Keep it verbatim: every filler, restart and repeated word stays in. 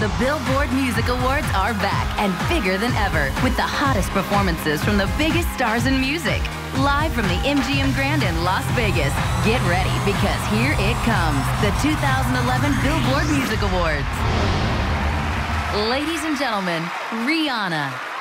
The Billboard Music Awards are back and bigger than ever with the hottest performances from the biggest stars in music. Live from the M G M Grand in Las Vegas. Get ready because here it comes, the two thousand eleven Billboard Music Awards. Ladies and gentlemen, Rihanna.